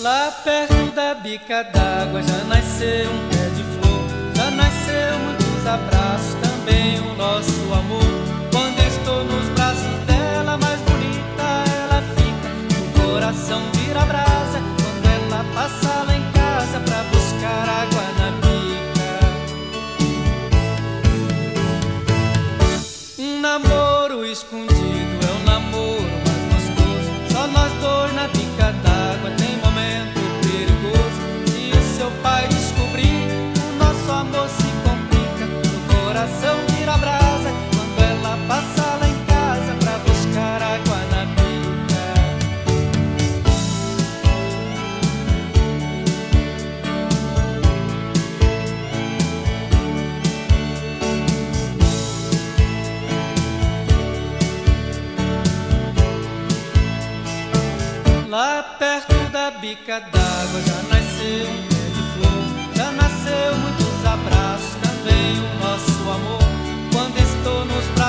Lá perto da bica d'água já nasceu um pé de flor, já nasceu muitos abraços, também o nosso amor. Quando estou nos braços dela, mais bonita ela fica, o coração vira brasa quando ela passa lá em casa pra buscar água na bica. Um namoro escondido é um namoro mais gostoso, só nós dois na bica d'água, tem momento perigoso. Se o seu pai descobrir, o nosso amor se complica, o coração vira brasa quando ela passa lá em casa pra buscar água na bica. Lá perto da bica d'água já nasceu um pé de flor, já nasceu muitos abraços, também o nosso amor. Quando estou nos braços